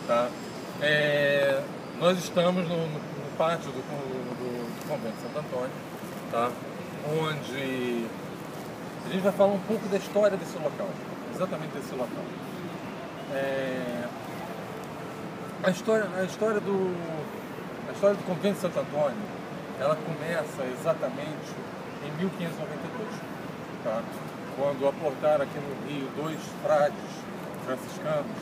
Tá? Nós estamos no pátio do Convento de Santo Antônio, tá? Onde a gente vai falar um pouco da história desse local, exatamente desse local. A história do Convento de Santo Antônio, ela começa exatamente em 1592, tá? Quando aportaram aqui no Rio dois frades franciscanos,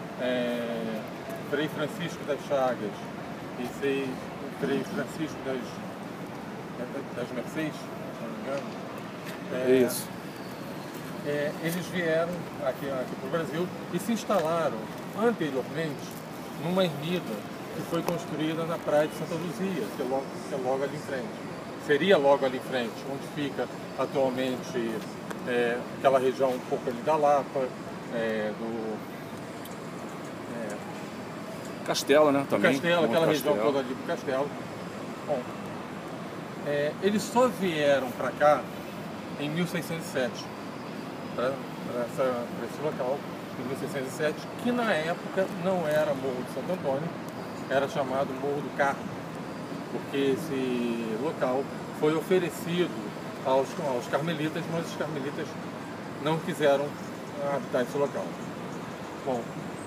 Frei Francisco das Chagas e Frei Francisco das Mercês, se não me engano. Isso. Eles vieram aqui para o Brasil e se instalaram anteriormente numa ermida que foi construída na praia de Santa Luzia, que é logo ali em frente. Seria logo ali em frente, onde fica atualmente aquela região um pouco ali da Lapa, Castelo, né? Também. Castelo, aquela região toda ali do Castelo. Bom, eles só vieram para cá em 1607, para esse local, em 1607, que na época não era Morro de Santo Antônio, era chamado Morro do Carmo, porque esse local foi oferecido aos carmelitas, mas os carmelitas não quiseram habitar esse local. Bom,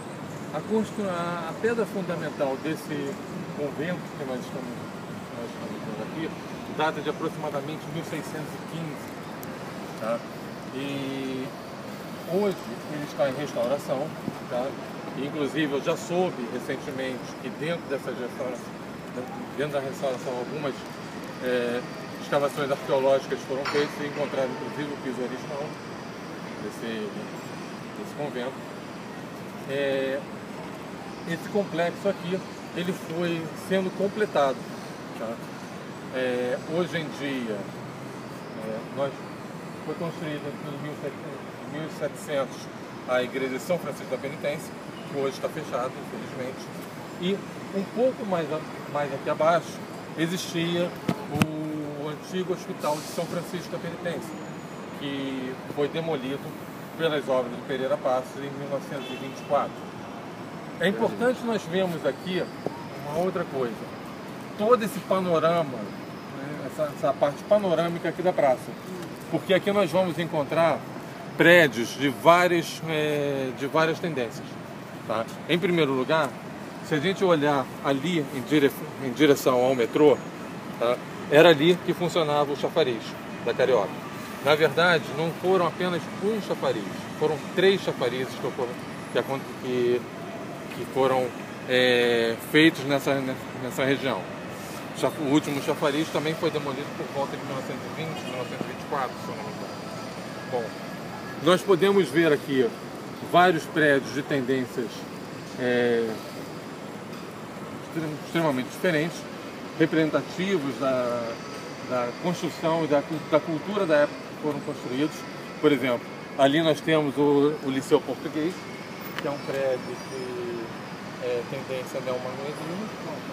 a pedra fundamental desse convento que nós estamos vendo aqui data de aproximadamente 1615, tá? E hoje ele está em restauração, tá? E, inclusive eu já soube recentemente que dentro da restauração algumas escavações arqueológicas foram feitas e encontraram inclusive o piso original desse convento. Esse complexo aqui ele foi sendo completado, tá? Hoje em dia foi construída em 1700 a Igreja de São Francisco da Penitência, que hoje está fechada, infelizmente, e um pouco mais aqui abaixo existia o antigo Hospital de São Francisco da Penitência, que foi demolido pelas obras de Pereira Passos em 1924. É importante nós vermos aqui uma outra coisa, todo esse panorama, né, essa parte panorâmica aqui da praça, porque aqui nós vamos encontrar prédios de várias tendências, tá? Em primeiro lugar, se a gente olhar ali em direção ao metrô, tá? Era ali que funcionava o chafariz da Carioca. Na verdade, não foram apenas um chafariz, foram 3 chafarizes que foram feitos nessa região. O último chafariz também foi demolido por volta de 1920, 1924, se eu não me engano. Bom, nós podemos ver aqui vários prédios de tendências extremamente diferentes, representativos da construção e da cultura da época que foram construídos. Por exemplo, ali nós temos o Liceu Português, que é um prédio de tendência neomanuelina.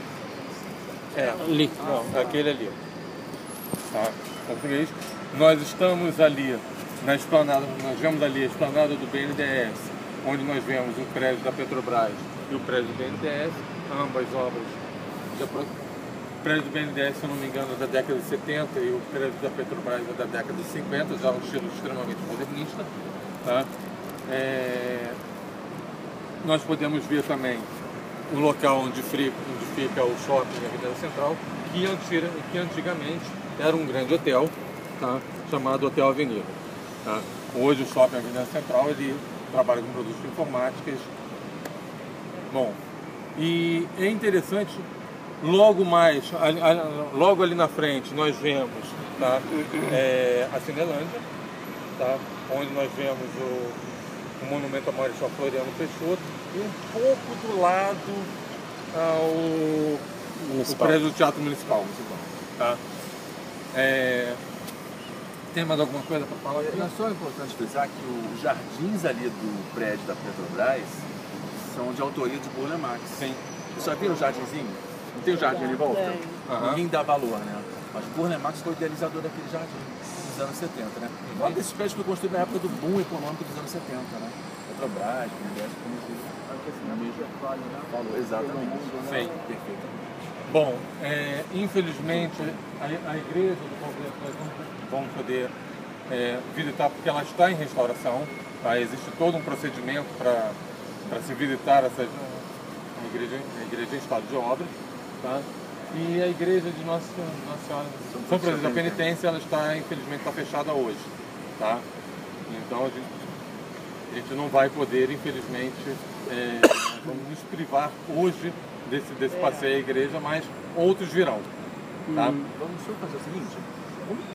Ali. Não, aquele ali. Tá? Português. Nós estamos ali na esplanada, nós vemos ali a esplanada do BNDES, onde nós vemos o prédio da Petrobras e o prédio do BNDES, ambas obras. O prédio do BNDES, se eu não me engano, é da década de 70 e o prédio da Petrobras é da década de 50, já um estilo extremamente modernista. Tá? Nós podemos ver também o local onde fica o shopping Avenida Central, que antigamente era um grande hotel, tá? Chamado Hotel Avenida. Tá? Hoje o shopping Avenida Central ele trabalha com produtos informáticos. Bom, e é interessante, logo ali na frente nós vemos, tá? A Cinelândia, tá? Onde nós vemos o monumento a Marechal Floriano Peixoto e um pouco do lado o prédio do Teatro Municipal. Tá? Tem mais alguma coisa para falar aqui? É só importante frisar que os jardins ali do prédio da Petrobras são de autoria de Burle Marx. Sim. Você já viu o jardinzinho? Não tem o jardim ali em volta? Ninguém dá valor, né? Mas Burle Marx foi o idealizador daquele jardim nos anos 70, né? Um desses prédios foi construído na época do boom econômico dos anos 70, né? Petrobras, BNDES, como que assim, a mídia falou exatamente. Sim, perfeito. Bom, infelizmente a igreja do Convento nós não vamos poder visitar porque ela está em restauração. Tá? Existe todo um procedimento para se visitar essa igreja em estado de obras. Tá? E a igreja de Nossa Senhora São Francisco da Penitência, ela está, infelizmente, fechada hoje. Tá? Então a gente não vai poder, infelizmente, vamos nos privar hoje desse passeio à igreja, mas outros virão. Tá? Vamos só fazer o seguinte,